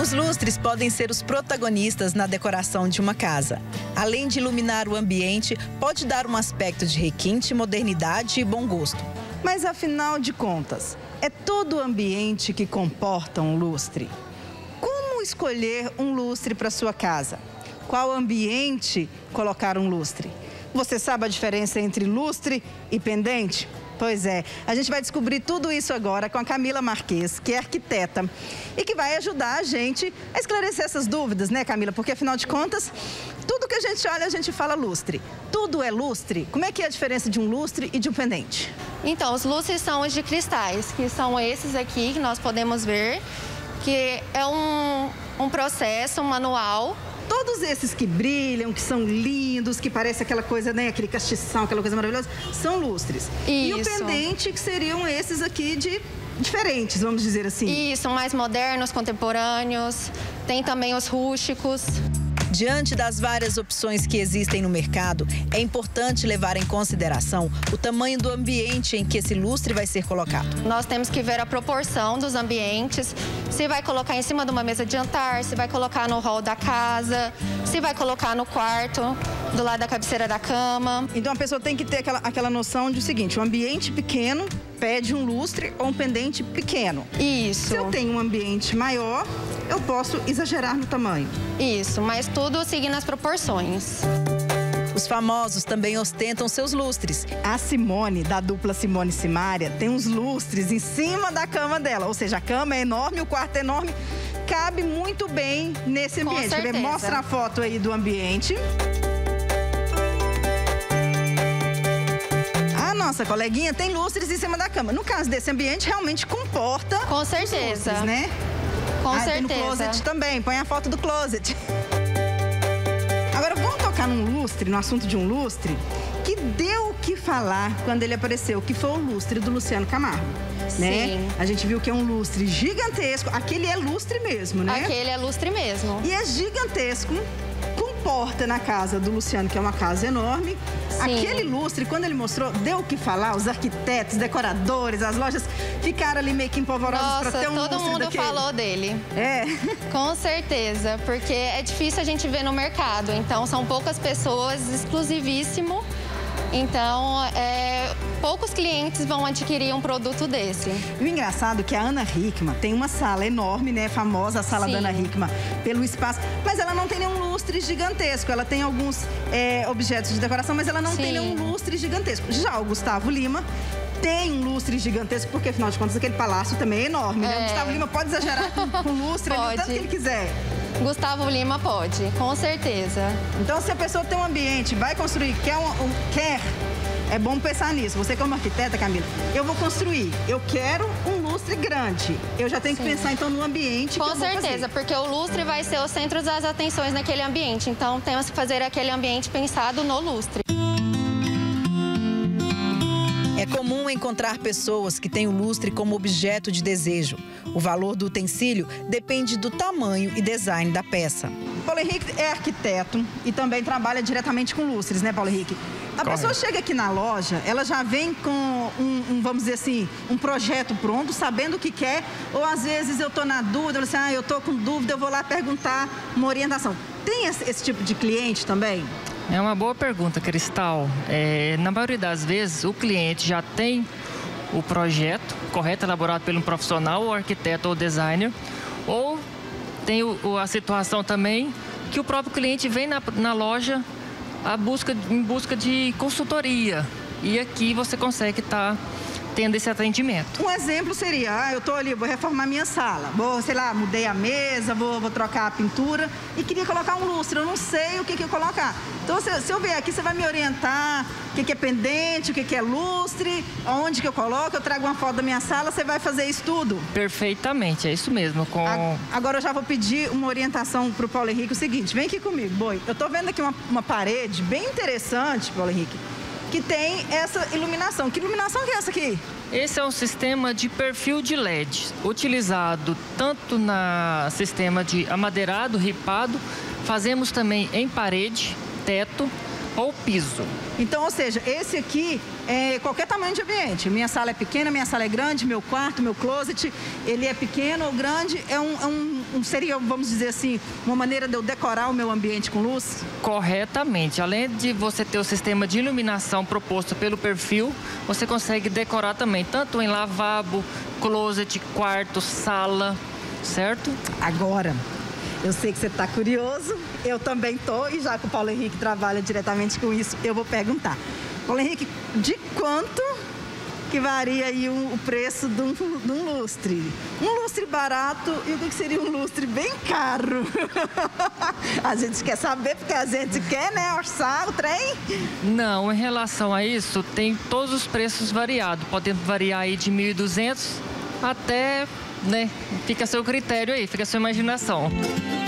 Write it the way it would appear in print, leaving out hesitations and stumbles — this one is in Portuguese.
Os lustres podem ser os protagonistas na decoração de uma casa. Além de iluminar o ambiente, pode dar um aspecto de requinte, modernidade e bom gosto. Mas afinal de contas, é todo o ambiente que comporta um lustre. Como escolher um lustre para sua casa? Qual ambiente colocar um lustre? Você sabe a diferença entre lustre e pendente? Pois é, a gente vai descobrir tudo isso agora com a Camila Marques, que é arquiteta e que vai ajudar a gente a esclarecer essas dúvidas, né, Camila? Porque, afinal de contas, tudo que a gente olha, a gente fala lustre. Tudo é lustre? Como é que é a diferença de um lustre e de um pendente? Então, os lustres são os de cristais, que são esses aqui que nós podemos ver, que é um processo, um manual. Todos esses que brilham, que são lindos, que parece aquela coisa, né, aquele castição, aquela coisa maravilhosa, são lustres. Isso. E o pendente, que seriam esses aqui de diferentes, vamos dizer assim. Isso, mais modernos, contemporâneos. Tem também os rústicos. Diante das várias opções que existem no mercado, é importante levar em consideração o tamanho do ambiente em que esse lustre vai ser colocado. Nós temos que ver a proporção dos ambientes, se vai colocar em cima de uma mesa de jantar, se vai colocar no hall da casa, se vai colocar no quarto, do lado da cabeceira da cama. Então a pessoa tem que ter aquela noção de o seguinte, um ambiente pequeno pede um lustre ou um pendente pequeno. Isso. Se eu tenho um ambiente maior, eu posso exagerar no tamanho. Isso, mas tudo seguindo as proporções. Os famosos também ostentam seus lustres. A Simone, da dupla Simone e Simária, tem uns lustres em cima da cama dela. Ou seja, a cama é enorme, o quarto é enorme. Cabe muito bem nesse ambiente. Com certeza. Mostra a foto aí do ambiente. A nossa coleguinha tem lustres em cima da cama. No caso desse ambiente, realmente comporta. Com certeza. Os lustres, né? Com certeza. Tem no closet também. Põe a foto do closet. Agora, vamos tocar num lustre, no assunto de um lustre, que deu o que falar quando ele apareceu, que foi o lustre do Luciano Camargo. Né? Sim. A gente viu que é um lustre gigantesco. Aquele é lustre mesmo, né? Aquele é lustre mesmo. E é gigantesco. Comporta na casa do Luciano, que é uma casa enorme. Sim. Aquele lustre, quando ele mostrou, deu o que falar. Os arquitetos, decoradores, as lojas ficaram ali meio que empolvorosos para ter um lustre daquele. Todo mundo falou dele. É. Com certeza, porque é difícil a gente ver no mercado. Então, são poucas pessoas, exclusivíssimo. Então, poucos clientes vão adquirir um produto desse. E o engraçado é que a Ana Hickman tem uma sala enorme, né? Famosa a sala da Ana Hickman, pelo espaço. Mas ela não tem nenhum lustre gigantesco. Ela tem alguns objetos de decoração, mas ela não tem nenhum lustre gigantesco. Já o Gustavo Lima tem um lustre gigantesco, porque, afinal de contas, aquele palácio também é enorme, né? O Gustavo Lima pode exagerar com lustre ali, o tanto que ele quiser. Gustavo Lima pode, com certeza. Então, se a pessoa tem um ambiente, vai construir, quer, é bom pensar nisso. Você como arquiteta, Camila, eu vou construir, eu quero um lustre grande. Eu já tenho que pensar, então, no ambiente com certeza, porque o lustre vai ser o centro das atenções naquele ambiente. Então, temos que fazer aquele ambiente pensado no lustre. É comum encontrar pessoas que têm o lustre como objeto de desejo. O valor do utensílio depende do tamanho e design da peça. Paulo Henrique é arquiteto e também trabalha diretamente com lustres, né, Paulo Henrique? A pessoa chega aqui na loja, ela já vem com vamos dizer assim, um projeto pronto, sabendo o que quer, ou às vezes eu tô na dúvida, eu falo assim, eu tô com dúvida, eu vou lá perguntar uma orientação. Tem esse tipo de cliente também? É uma boa pergunta, Cristal. Na maioria das vezes, o cliente já tem o projeto correto, elaborado por um profissional, ou arquiteto ou designer, ou tem a situação também que o próprio cliente vem na loja em busca de consultoria. E aqui você consegue estar tendo esse atendimento. Um exemplo seria, eu estou ali, vou reformar minha sala, mudei a mesa, vou trocar a pintura e queria colocar um lustre, eu não sei o que eu colocar. Então, se eu vier aqui, você vai me orientar o que é pendente, o que é lustre, onde que eu coloco, eu trago uma foto da minha sala, você vai fazer isso tudo? Perfeitamente, é isso mesmo. Agora eu já vou pedir uma orientação para o Paulo Henrique, o seguinte, vem aqui comigo, Boi. Eu estou vendo aqui uma parede bem interessante, Paulo Henrique, que tem essa iluminação. Que iluminação que é essa aqui? Esse é um sistema de perfil de LED, utilizado tanto no sistema de amadeirado, ripado, fazemos também em parede, teto ou piso. Então, ou seja, esse aqui é qualquer tamanho de ambiente. Minha sala é pequena, minha sala é grande, meu quarto, meu closet, ele é pequeno ou grande, é um seria, vamos dizer assim, uma maneira de eu decorar o meu ambiente com luz? Corretamente. Além de você ter o sistema de iluminação proposto pelo perfil, você consegue decorar também, tanto em lavabo, closet, quarto, sala, certo? Agora, eu sei que você está curioso, eu também estou, e já que o Paulo Henrique trabalha diretamente com isso, eu vou perguntar. Paulo Henrique, de quanto que varia aí o preço de um lustre? Um lustre barato e o que seria um lustre bem caro? A gente quer saber, porque a gente quer, né, orçar o trem? Não, em relação a isso, tem todos os preços variados, podendo variar aí de 1.200 até, né, fica a seu critério aí, fica a sua imaginação.